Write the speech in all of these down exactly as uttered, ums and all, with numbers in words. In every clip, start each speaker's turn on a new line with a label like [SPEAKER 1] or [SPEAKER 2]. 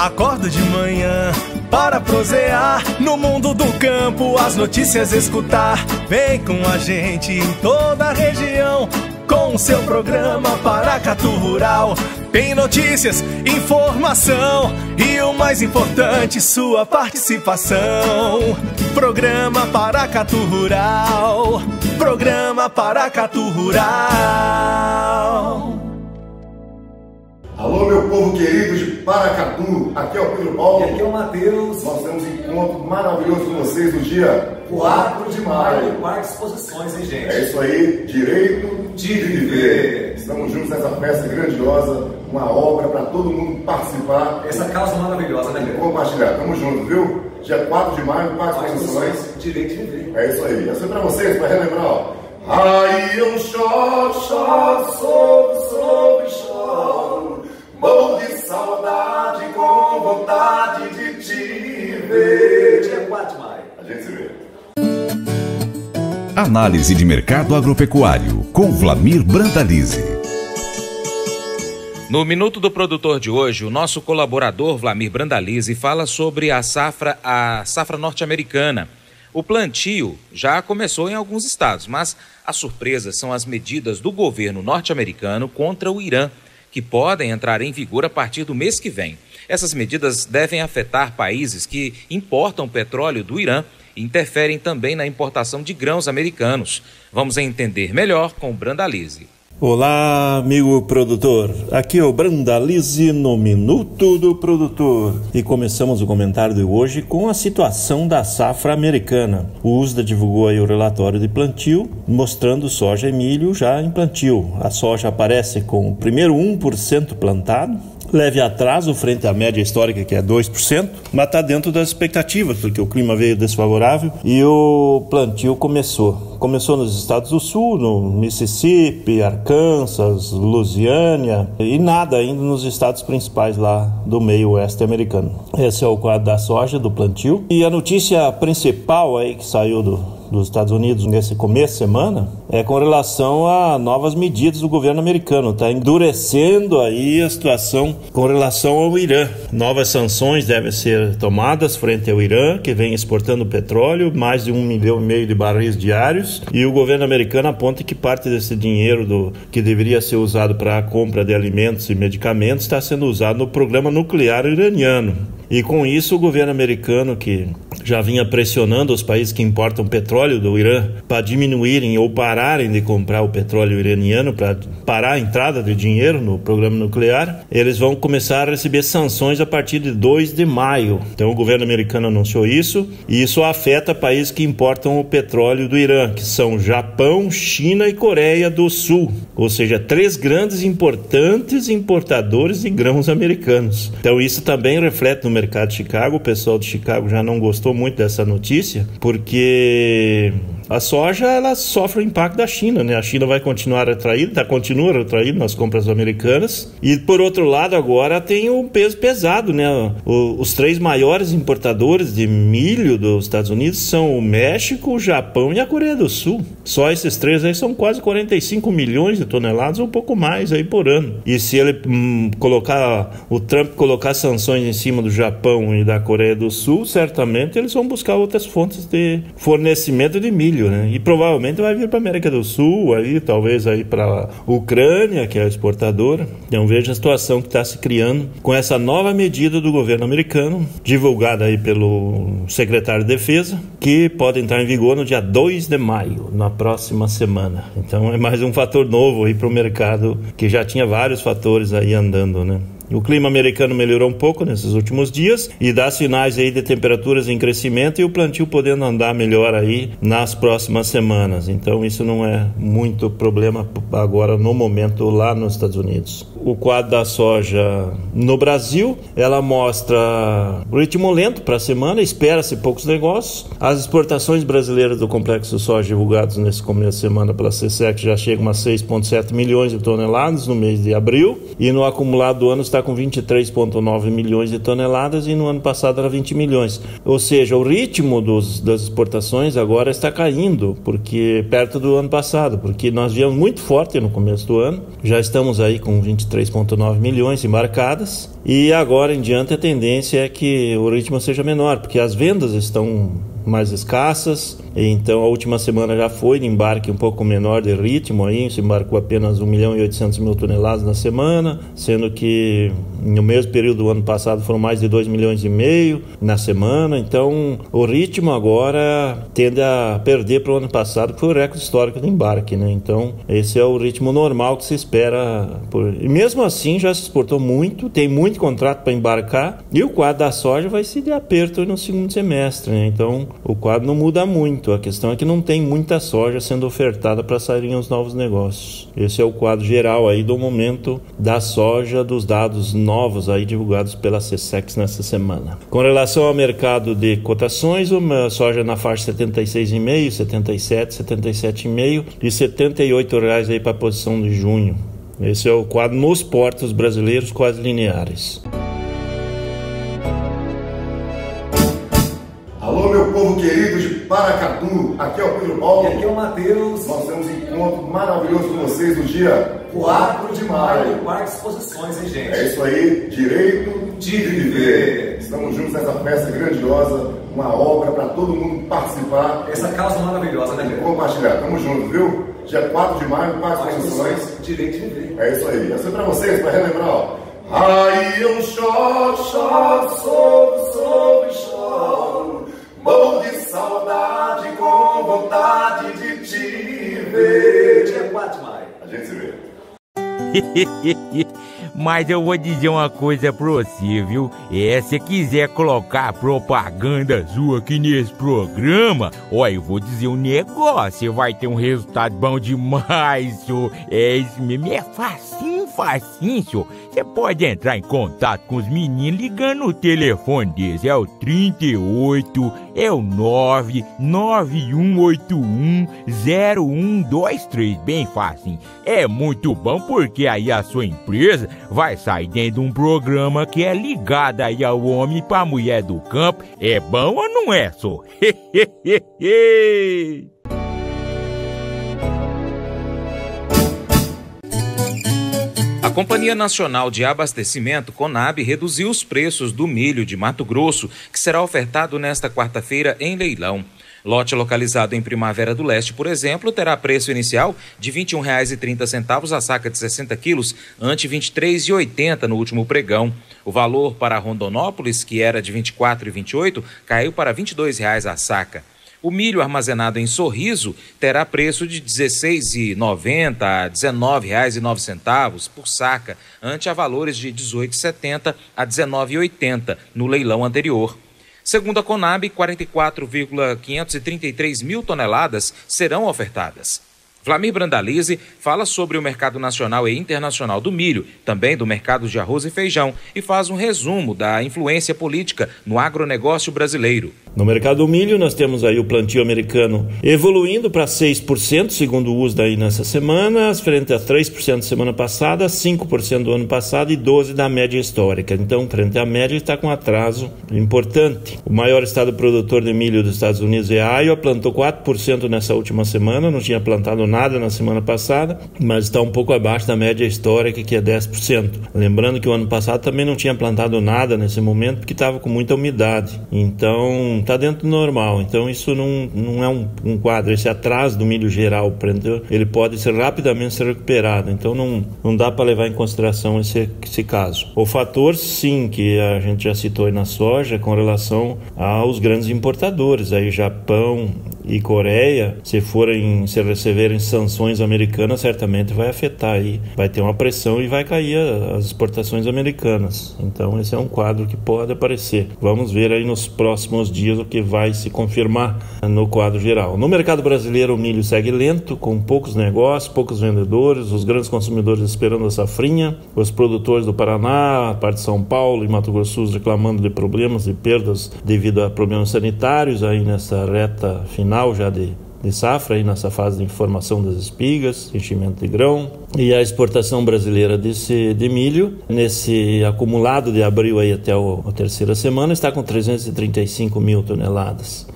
[SPEAKER 1] Acordo de manhã para prosear no mundo do campo, as notícias escutar. Vem com a gente em toda a região com o seu programa Paracatu Rural. Tem notícias, informação e o mais importante, sua participação. Programa Paracatu Rural. Programa Paracatu Rural.
[SPEAKER 2] Alô, meu povo querido de Paracatu, aqui é o Pedro Paulo.
[SPEAKER 3] E aqui é o Matheus.
[SPEAKER 2] Nós temos um encontro maravilhoso com vocês no dia
[SPEAKER 3] quatro de maio. Parque Exposições, hein, gente?
[SPEAKER 2] É isso aí, direito
[SPEAKER 3] de viver.
[SPEAKER 2] Estamos juntos nessa festa grandiosa, uma obra para todo mundo participar.
[SPEAKER 3] Essa causa maravilhosa, né, Pedro?
[SPEAKER 2] Compartilhar, tamo junto, viu? Dia quatro de maio, Parque Exposições.
[SPEAKER 3] Direito de viver.
[SPEAKER 2] É isso aí. Essa é para vocês, para relembrar, ó. Ai, eu choro, choro, sofro, sofro, choro. Morro de saudade, com vontade de te ver.
[SPEAKER 3] Dia quatro de maio.
[SPEAKER 2] A gente se vê.
[SPEAKER 4] Análise de mercado agropecuário, com Vlamir Brandalize.
[SPEAKER 5] No Minuto do Produtor de hoje, o nosso colaborador Vlamir Brandalize fala sobre a safra, a safra norte-americana. O plantio já começou em alguns estados, mas as surpresas são as medidas do governo norte-americano contra o Irã, que podem entrar em vigor a partir do mês que vem. Essas medidas devem afetar países que importam petróleo do Irã e interferem também na importação de grãos americanos. Vamos entender melhor com o Brandalize.
[SPEAKER 6] Olá, amigo produtor. Aqui é o Brandalize no Minuto do Produtor. E começamos o comentário de hoje com a situação da safra americana. O U S D A divulgou aí o relatório de plantio, mostrando soja e milho já em plantio. A soja aparece com o primeiro um por cento plantado, leve atraso frente à média histórica, que é dois por cento, mas está dentro das expectativas, porque o clima veio desfavorável e o plantio começou. Começou nos estados do sul, no Mississippi, Arkansas, Louisiana, e nada ainda nos estados principais lá do meio oeste americano. Esse é o quadro da soja, do plantio. E a notícia principal aí que saiu do dos Estados Unidos nesse começo de semana é com relação a novas medidas do governo americano. Está endurecendo aí a situação com relação ao Irã. Novas sanções devem ser tomadas frente ao Irã, que vem exportando petróleo, mais de um milhão e meio de barris diários, e o governo americano aponta que parte desse dinheiro do, que deveria ser usado para a compra de alimentos e medicamentos está sendo usado no programa nuclear iraniano. E com isso o governo americano, que já vinha pressionando os países que importam petróleo do Irã para diminuírem ou pararem de comprar o petróleo iraniano, para parar a entrada de dinheiro no programa nuclear, eles vão começar a receber sanções a partir de dois de maio. Então o governo americano anunciou isso, e isso afeta países que importam o petróleo do Irã, que são Japão, China e Coreia do Sul, ou seja, três grandes importantes importadores de grãos americanos. Então isso também reflete no mercado de Chicago. O pessoal de Chicago já não gostou muito dessa notícia, porque a soja, ela sofre o impacto da China, né? A China vai continuar retraída, tá, continua retraída nas compras americanas. E, por outro lado, agora tem um peso pesado, né? O, os três maiores importadores de milho dos Estados Unidos são o México, o Japão e a Coreia do Sul. Só esses três aí são quase quarenta e cinco milhões de toneladas, ou um pouco mais aí por ano. E se ele hum, colocar, o Trump colocar sanções em cima do Japão e da Coreia do Sul, certamente eles vão buscar outras fontes de fornecimento de milho, né? E provavelmente vai vir para a América do Sul, aí, talvez aí para a Ucrânia, que é a exportadora. Então veja a situação que está se criando com essa nova medida do governo americano, divulgada aí pelo secretário de Defesa, que pode entrar em vigor no dia dois de maio, na próxima semana. Então é mais um fator novo aí para o mercado, que já tinha vários fatores aí andando, né? O clima americano melhorou um pouco nesses últimos dias e dá sinais aí de temperaturas em crescimento e o plantio podendo andar melhor aí nas próximas semanas. Então isso não é muito problema agora no momento lá nos Estados Unidos. O quadro da soja no Brasil, ela mostra ritmo lento para a semana, espera-se poucos negócios. As exportações brasileiras do complexo de soja divulgados nesse começo de semana pela C S E C já chegam a seis vírgula sete milhões de toneladas no mês de abril e no acumulado do ano está com vinte e três vírgula nove milhões de toneladas e no ano passado era vinte milhões. Ou seja, o ritmo dos, das exportações agora está caindo, porque perto do ano passado, porque nós viemos muito forte no começo do ano, já estamos aí com vinte e três vírgula nove milhões embarcadas, e agora em diante a tendência é que o ritmo seja menor, porque as vendas estão mais escassas. Então a última semana já foi de embarque um pouco menor de ritmo, aí se embarcou apenas um milhão e oitocentos mil toneladas na semana, sendo que no mesmo período do ano passado foram mais de dois milhões e meio na semana. Então o ritmo agora tende a perder para o ano passado, que foi o recorde histórico de embarque, né? Então esse é o ritmo normal que se espera por... E mesmo assim já se exportou muito, tem muito contrato para embarcar, e o quadro da soja vai ser de aperto no segundo semestre, né? Então o quadro não muda muito. A questão é que não tem muita soja sendo ofertada para saírem os novos negócios. Esse é o quadro geral aí do momento da soja, dos dados novos aí divulgados pela SECEX nessa semana. Com relação ao mercado de cotações, uma soja na faixa setenta e seis vírgula cinco, setenta e sete, setenta e sete vírgula cinco e setenta e oito reais aí para a posição de junho. Esse é o quadro nos portos brasileiros quase lineares.
[SPEAKER 2] Alô, meu povo querido de Paracatu, aqui é o Pedro Paulo.
[SPEAKER 3] E aqui é o Matheus.
[SPEAKER 2] Nós temos um encontro maravilhoso com vocês no dia quatro de maio.
[SPEAKER 3] No Parque de Exposições, hein, gente?
[SPEAKER 2] É isso aí, direito de viver. Estamos juntos nessa festa grandiosa, uma obra para todo mundo participar.
[SPEAKER 3] Essa causa maravilhosa, né, Pedro?
[SPEAKER 2] Compartilhar, estamos juntos, viu? Dia quatro de maio, Parque de Exposições.
[SPEAKER 3] Direito de viver.
[SPEAKER 2] É isso aí. Essa é para vocês, para relembrar, ó. Ai, eu choro, choro, sofro, sofro, choro. Morro de saudade, com vontade de te ver.
[SPEAKER 3] Dia quatro de maio.
[SPEAKER 2] A gente se vê.
[SPEAKER 7] Mas eu vou dizer uma coisa pra você, viu? É, se quiser colocar propaganda sua aqui nesse programa, ó, eu vou dizer um negócio, você vai ter um resultado bom demais, senhor. É isso mesmo, é facinho, facinho, senhor. Você pode entrar em contato com os meninos ligando o telefone deles, é o trinta e oito, é o nove nove um oito um zero um dois três, bem fácil. É muito bom porque aí a sua empresa vai sair dentro de um programa que é ligado aí ao homem e pra mulher do campo. É bom ou não é, só?
[SPEAKER 5] A Companhia Nacional de Abastecimento, Conab, reduziu os preços do milho de Mato Grosso, que será ofertado nesta quarta-feira em leilão. Lote localizado em Primavera do Leste, por exemplo, terá preço inicial de vinte e um reais e trinta centavos a saca de sessenta quilos, ante vinte e três reais e oitenta centavos no último pregão. O valor para Rondonópolis, que era de vinte e quatro reais e vinte e oito centavos, caiu para vinte e dois reais a saca. O milho armazenado em Sorriso terá preço de dezesseis reais e noventa centavos a dezenove reais e nove centavos por saca, ante a valores de dezoito reais e setenta centavos a dezenove reais e oitenta centavos no leilão anterior. Segundo a Conab, quarenta e quatro vírgula quinhentos e trinta e três mil toneladas serão ofertadas. Vlamir Brandalize fala sobre o mercado nacional e internacional do milho, também do mercado de arroz e feijão, e faz um resumo da influência política no agronegócio brasileiro.
[SPEAKER 6] No mercado do milho, nós temos aí o plantio americano evoluindo para seis por cento, segundo o U S D A aí nessa semana, frente a três por cento semana passada, cinco por cento do ano passado e doze por cento da média histórica. Então, frente à média, está com atraso importante. O maior estado produtor de milho dos Estados Unidos é a Iowa, plantou quatro por cento nessa última semana, não tinha plantado nada na semana passada, mas está um pouco abaixo da média histórica, que é dez por cento. Lembrando que o ano passado também não tinha plantado nada nesse momento, porque estava com muita umidade. Então, está dentro do normal. Então, isso não, não é um, um quadro. Esse atraso do milho geral, ele pode ser rapidamente ser recuperado. Então, não, não dá para levar em consideração esse, esse caso. O fator, sim, que a gente já citou aí na soja, com relação aos grandes importadores, aí Japão e Coreia, se forem, se receberem sanções americanas, certamente vai afetar aí, vai ter uma pressão e vai cair a, as exportações americanas. Então esse é um quadro que pode aparecer. Vamos ver aí nos próximos dias o que vai se confirmar no quadro geral. No mercado brasileiro, o milho segue lento, com poucos negócios, poucos vendedores, os grandes consumidores esperando a safrinha, os produtores do Paraná, a parte de São Paulo e Mato Grosso reclamando de problemas e perdas devido a problemas sanitários aí nessa reta final já de, de safra, aí nessa fase de formação das espigas, enchimento de grão. E a exportação brasileira desse, de milho, nesse acumulado de abril aí até o, a terceira semana, está com trezentos e trinta e cinco mil toneladas.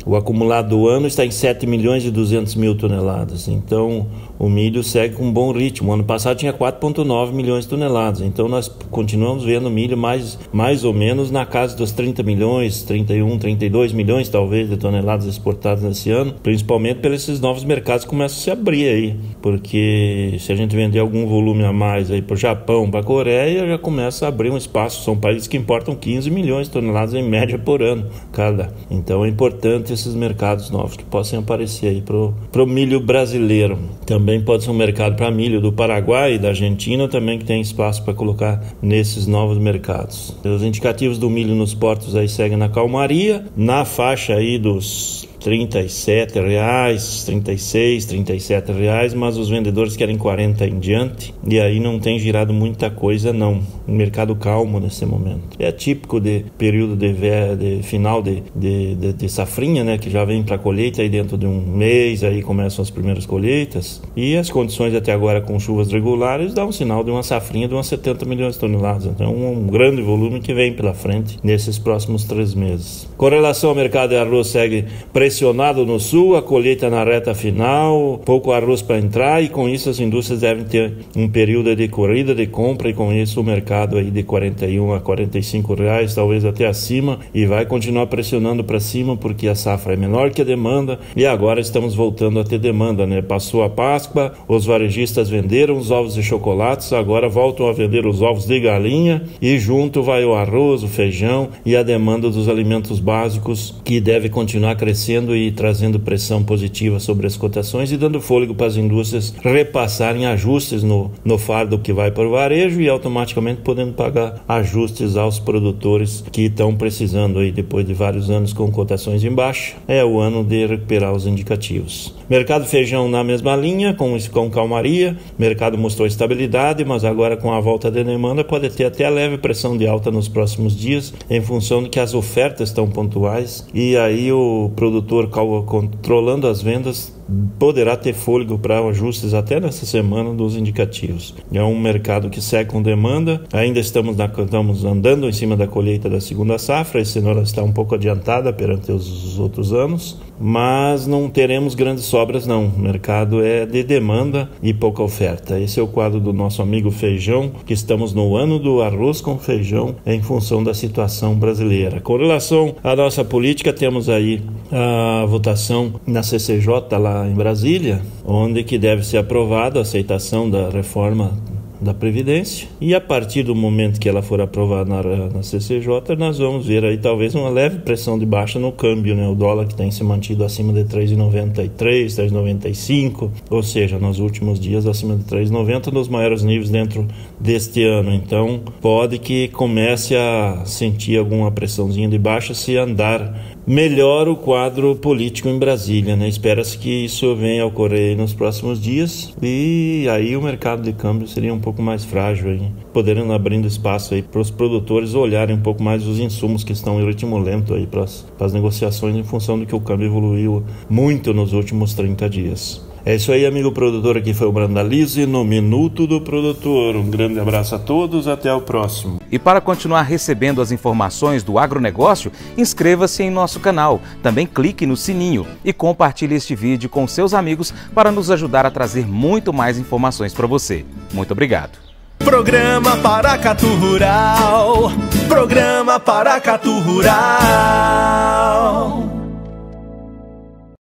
[SPEAKER 6] O acumulado do ano está em sete milhões e duzentos mil toneladas. Então, o milho segue com um bom ritmo. O ano passado tinha quatro vírgula nove milhões de toneladas. Então, nós continuamos vendo milho mais, mais ou menos na casa dos trinta milhões, trinta e um, trinta e dois milhões, talvez, de toneladas exportadas nesse ano, principalmente pelos esses novos mercados que começam a se abrir aí. Porque se a gente vender algum volume a mais aí para o Japão, para a Coreia, já começa a abrir um espaço. São países que importam quinze milhões de toneladas em média por ano cada. Então, é importante esses mercados novos que possam aparecer aí para o milho brasileiro. Também pode ser um mercado para milho do Paraguai e da Argentina também, que tem espaço para colocar nesses novos mercados. Os indicativos do milho nos portos aí seguem na calmaria, na faixa aí dos trinta e sete reais, trinta e seis, trinta e sete reais, mas os vendedores querem quarenta em diante, e aí não tem girado muita coisa não. Um mercado calmo nesse momento. É típico de período de, de final de, de, de, de safrinha, né, que já vem para colheita aí dentro de um mês, aí começam as primeiras colheitas, e as condições até agora com chuvas regulares dão um sinal de uma safrinha de umas setenta milhões de toneladas. Então um grande volume que vem pela frente nesses próximos três meses. Com relação ao mercado de arroz, segue pressionado no sul, a colheita na reta final, pouco arroz para entrar, e com isso as indústrias devem ter um período de corrida de compra, e com isso o mercado aí de quarenta e um a quarenta e cinco reais, talvez até acima, e vai continuar pressionando para cima porque a safra é menor que a demanda, e agora estamos voltando a ter demanda, né? Passou a Páscoa, os varejistas venderam os ovos de chocolates, agora voltam a vender os ovos de galinha, e junto vai o arroz, o feijão e a demanda dos alimentos básicos, que deve continuar crescendo e trazendo pressão positiva sobre as cotações e dando fôlego para as indústrias repassarem ajustes no, no fardo que vai para o varejo, e automaticamente podendo pagar ajustes aos produtores que estão precisando aí depois de vários anos com cotações em baixa. É o ano de recuperar os indicativos. Mercado feijão na mesma linha, com, com calmaria. Mercado mostrou estabilidade, mas agora com a volta da demanda pode ter até a leve pressão de alta nos próximos dias, em função de que as ofertas estão pontuais, e aí o produtor controlando as vendas poderá ter fôlego para ajustes até nessa semana dos indicativos. É um mercado que segue com demanda. Ainda estamos, na, estamos andando em cima da colheita da segunda safra. A cenoura está um pouco adiantada perante os outros anos, mas não teremos grandes sobras não. O mercado é de demanda e pouca oferta. Esse é o quadro do nosso amigo feijão, que estamos no ano do arroz com feijão em função da situação brasileira. Com relação à nossa política, temos aí a votação na C C J lá em Brasília, onde que deve ser aprovada a aceitação da reforma da Previdência, e a partir do momento que ela for aprovada na, na C C J, nós vamos ver aí talvez uma leve pressão de baixa no câmbio, né? O dólar que tem se mantido acima de três reais e noventa e três, três reais e noventa e cinco, ou seja, nos últimos dias acima de três reais e noventa, nos maiores níveis dentro deste ano. Então pode que comece a sentir alguma pressãozinha de baixa se andar melhor o quadro político em Brasília, né? Espera-se que isso venha a ocorrer nos próximos dias, e aí o mercado de câmbio seria um pouco mais frágil, aí, podendo abrindo espaço aí para os produtores olharem um pouco mais os insumos que estão em ritmo lento aí para as negociações, em função de que o câmbio evoluiu muito nos últimos trinta dias. É isso aí, amigo produtor. Aqui foi o Brandalize no Minuto do Produtor. Um grande abraço a todos, até o próximo.
[SPEAKER 5] E para continuar recebendo as informações do agronegócio, inscreva-se em nosso canal. Também clique no sininho e compartilhe este vídeo com seus amigos para nos ajudar a trazer muito mais informações para você. Muito obrigado.
[SPEAKER 1] Programa Paracatu Rural. Programa Paracatu Rural.